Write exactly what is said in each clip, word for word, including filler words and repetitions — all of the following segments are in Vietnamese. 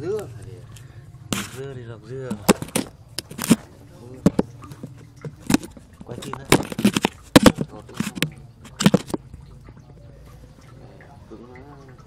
dưa dưa đi lọc dưa quay tin đấy cứng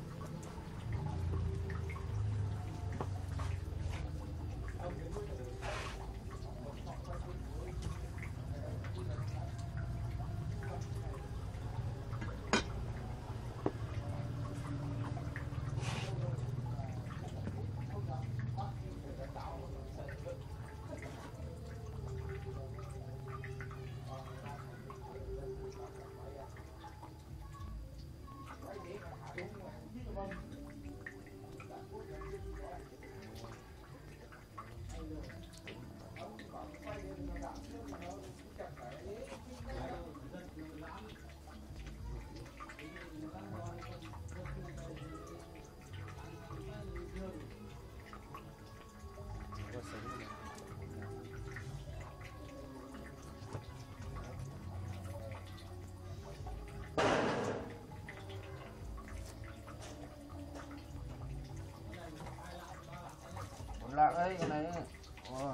lạc ấy cái này. Ồ.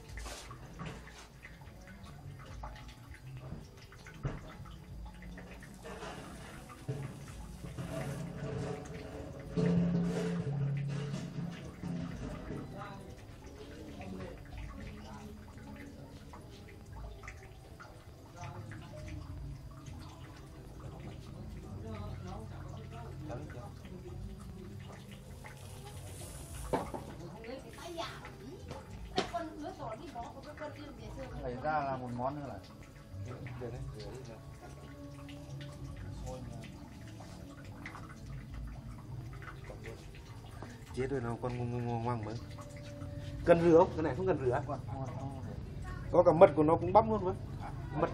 Lấy ra là một món nữa là được đấy, rửa đi rồi. Chết rồi, nó còn ngon ngon ngon mới. Cần rửa không? Cái này không cần rửa. Có cả mật của nó cũng bắp luôn mà. Mật.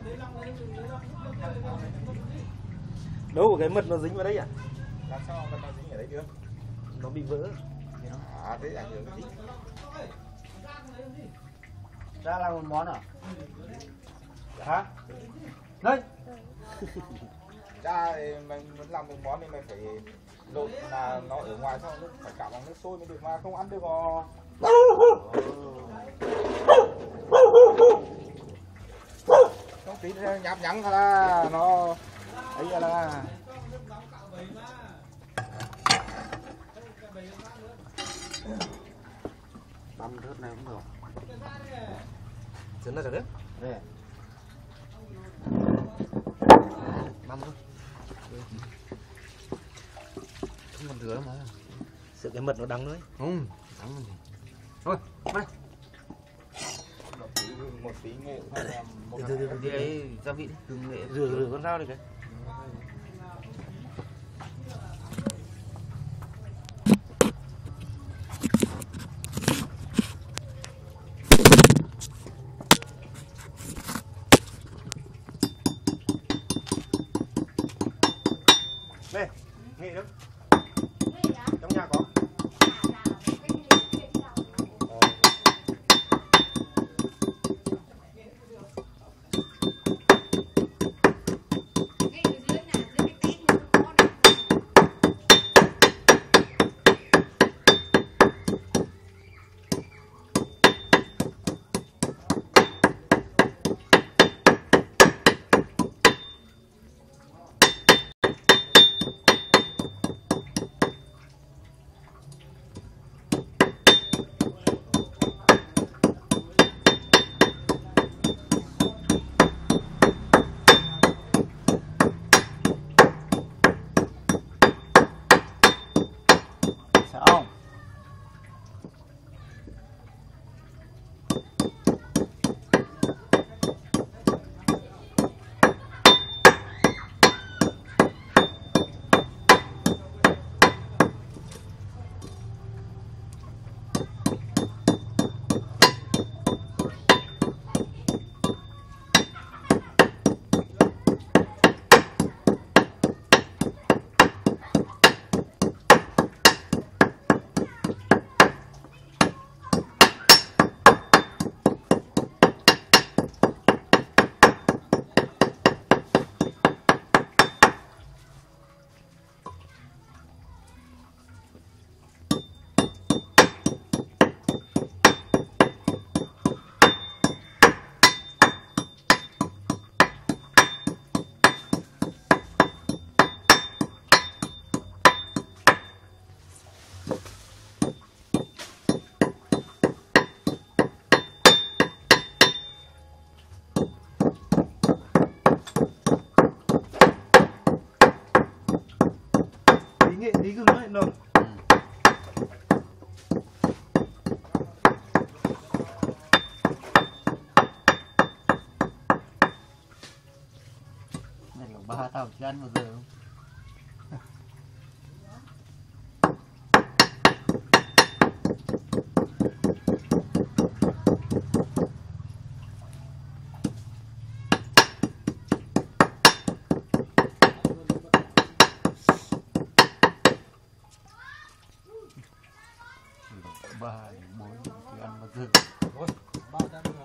Đâu cái mật nó dính vào đấy à? Làm sao mật nó dính ở đấy được? Nó bị vỡ. À thế ảnh hưởng cái gì? Ra là một món à? Hả? Đây. Ra thì mình muốn làm một món thì mình phải lột là nó ở ngoài xong nó phải cạo bằng nước sôi mới được mà không ăn được rồi. Không tí nháp nhắn là nó ấy là băm rớt này cũng được. Dẫn ra được đấy. Đây. Băm thôi. Không còn rửa mà. Sợ cái mật nó đắng nữa. Không, đắng rồi. Thôi, đây. một tí nghệ hay là một từ từ từ ấy gia vị gừng nghệ rửa rửa con dao đi cái. Đây, nghệ đâu? Trong nhà có. là ba tao chưa ăn bao giờ không? Ba bốn chưa ăn bao giờ. Thôi, ba trăm nữa.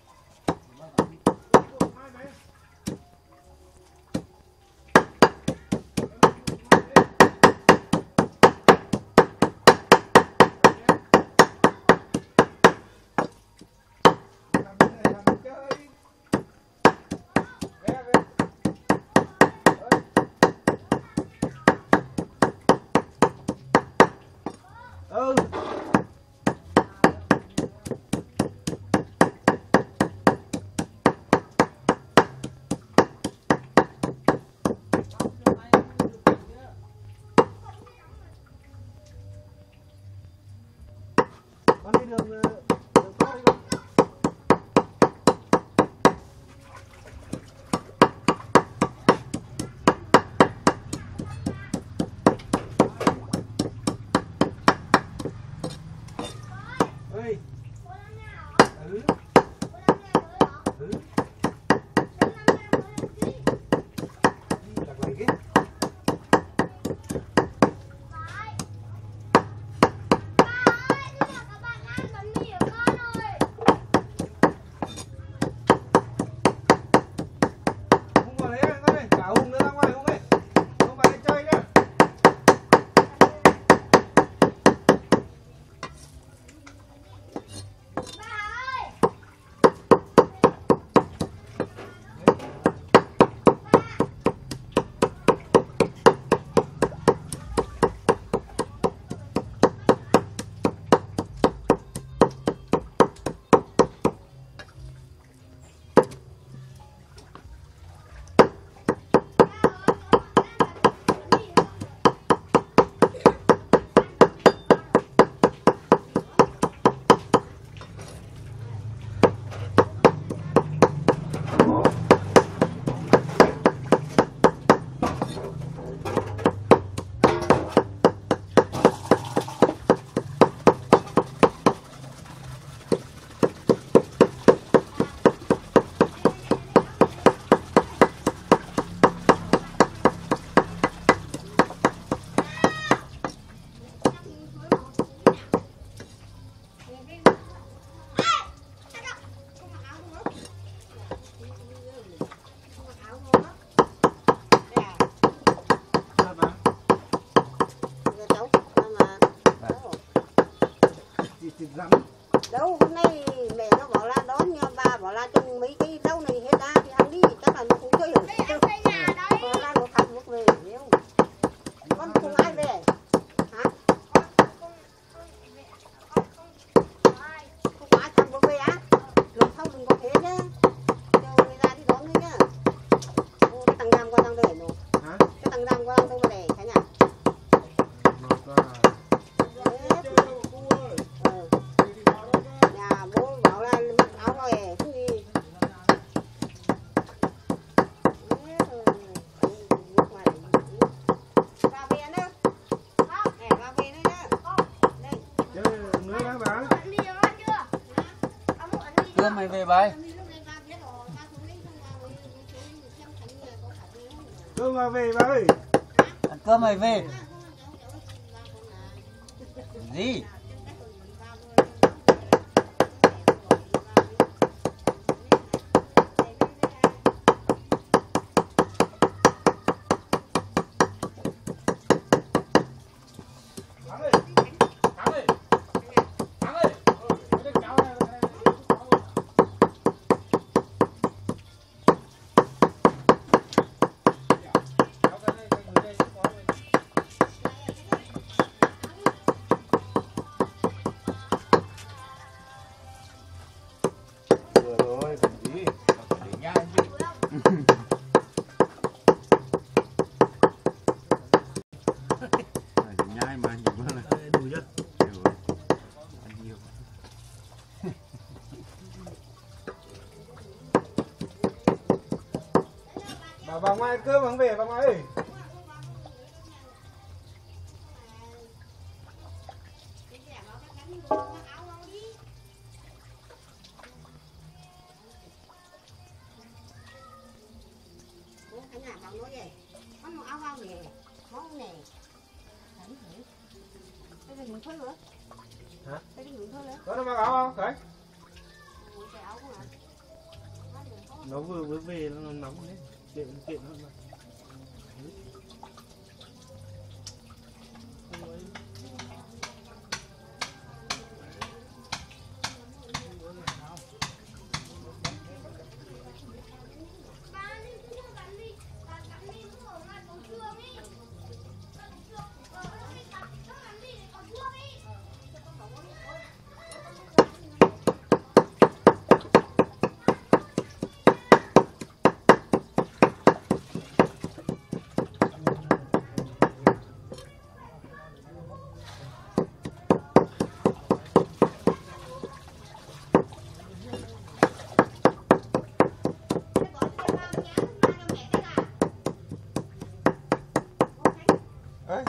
Ừ. Con đi đường đường to đi con. Ơi. Ừ. Ừ. Đi đặt lại cái. Hùng vào đấy con ơi, cả Hùng nữa ra ngoài Hùng ơi. Hùng vào đây chơi nhá. Thịt rắn. Đâu hôm nay mẹ nó bảo là đón nha, bà bảo là trong mấy cái đâu này hết ra thì ăn đi, chắc là nó cũng chơi ở bảo là nó thăm mất về nếu con không ai về hả, không ai thăm mất về á, lần sau đừng có thế nhá, cho người ra đi đón nữa nhá. Ô, cái thằng Nam qua đang để nó Hả? cái thằng Nam qua đang đâu mà để cả nhà Nó ta nhà bố bảo là mặc áo rồi cái gì ra về nữa nè, ra về nữa nhá đây chơi nữa hả bà? Chưa mày về bài. Cơm vào về bà ơi. Ăn cơm mày về. Gì? Thắng ơi, Thắng ơi, Thắng ơi, cái đứa cháu này, cái này, cháu cái này, cái người đây cũng có rồi. Bà vào ngoài cơm không về, vào ngoài ơi. Anh làm bảo nói gì? Anh mặc áo vào nè, món nè. Cái gì mình thôi nữa? Hả? Cái gì mình thôi nữa? Có nó mặc áo không? Đấy. Cái áo của anh. Nó vừa mới về nó nóng đấy. Kiện kiện hơn mà. Đấy.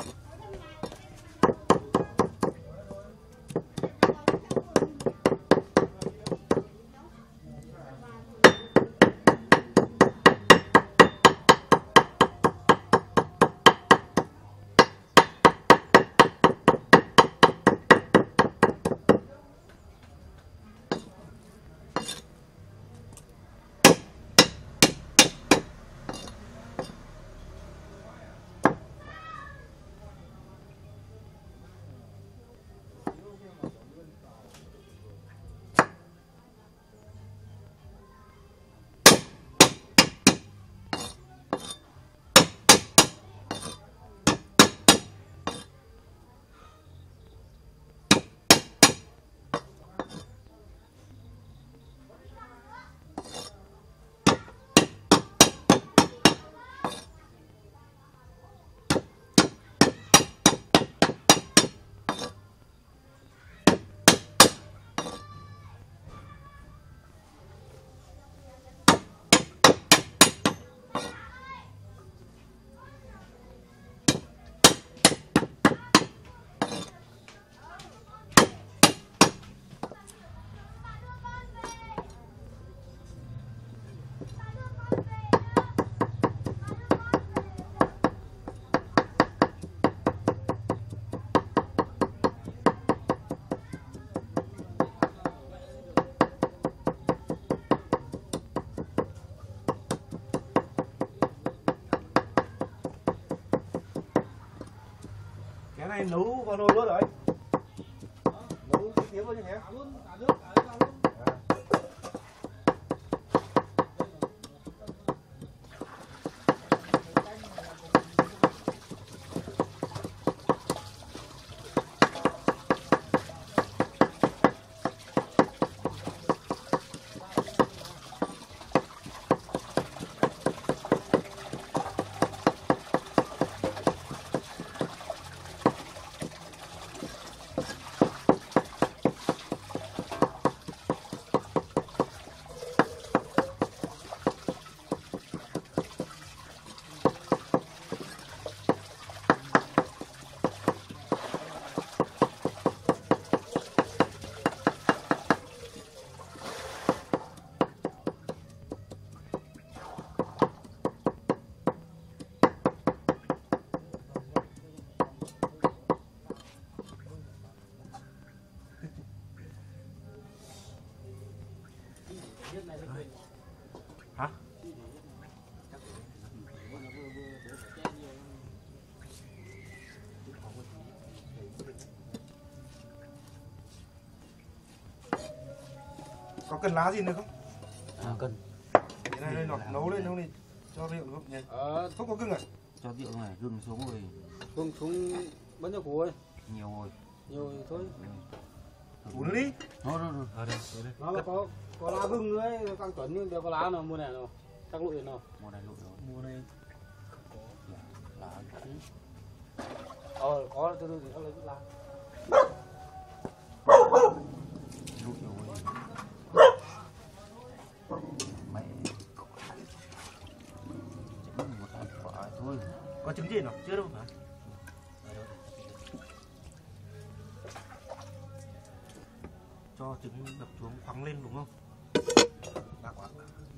Cái này nấu vào nồi luôn rồi. Nấu tí tiếng luôn nhé. Hả? Có cần lá gì nữa không? À, cần. Cái này đây nọ, nấu lên nấu đi cho rượu được không nhỉ? Ờ, Không có gừng à? Cho rượu này, gừng xuống rồi. gừng xuống bao nhiêu củ ơi? Nhiều rồi. Nhiều thì thôi. Uống đi. Nó nó nó ở đây, ở đây. Nó là có có lá gừng ấy, càng chuẩn nhưng đều có lá nào mua này nào. Chắc lụi nào. Mua này lụi rồi. Mua này. Lá chứ. Ờ, có từ từ thì lấy lá. Lụi rồi. Mẹ. Thôi. Có trứng gì nào? Chưa đâu hả? Cho trứng đập xuống khoắng lên đúng không? Bác ạ.